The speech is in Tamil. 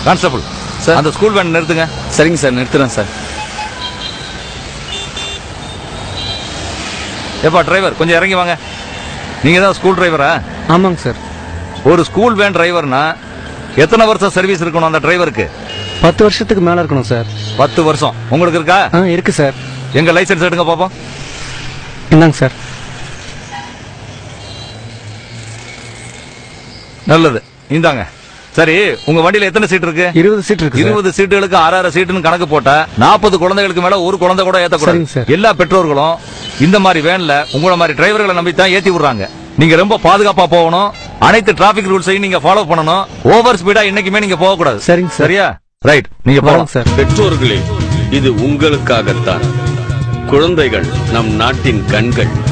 கான்ஸ்டபிள் சார், அந்த ஸ்கூல் வேன் நிறுத்துங்க. சரிங்க சார், நிறுத்துறேன் சார். ஏப்பா டிரைவர், கொஞ்சம் இறங்கி வாங்க. நீங்க தான் ஸ்கூல் டிரைவரா? ஆமாங்க சார். ஒரு ஸ்கூல் வேன் டிரைவர்னா எத்தனை வருஷம் சர்வீஸ் இருக்கணும் அந்த டிரைவருக்கு? 10 வருஷத்துக்கு மேல இருக்கணும் சார். 10 வருஷம் உங்களுக்கு இருக்கா? இருக்கு சார். எங்க லைசன்ஸ் எடுங்க பாப்போம். இந்தாங்க சார். நல்லது, இந்தாங்க. சரி, உங்க வண்டியில எத்தனை சீட் இருக்கு? 20 சீட் இருக்கு. 20 சீட்டுகளுக்கு 6 சீட்டுன்னு கணக்கு போட்டா 40 குழந்தைகளுக்கு மேல ஒரு குழந்தை கூட ஏத்தக்கூடாது. எல்லா பெற்றோர்களும் இந்த மாதிரி வேன்ல உங்கள மாதிரி டிரைவர்களை நம்பி தான் ஏத்தி விடுறாங்க. நீங்க ரொம்ப பாதுகாப்பா போகணும். அனைத்து டிராபிக் ரூல்ஸையும் நீங்க ஃபாலோ பண்ணணும். ஓவர் ஸ்பீடா இன்னைக்குமே நீங்க போக கூடாது. சரிங்க சார். சரியா? ரைட், நீங்க போலாம் சார். பெற்றோர்களே, இது உங்களுக்காகத்தான். குழந்தைகள் நம் நாட்டின் கண்கள்.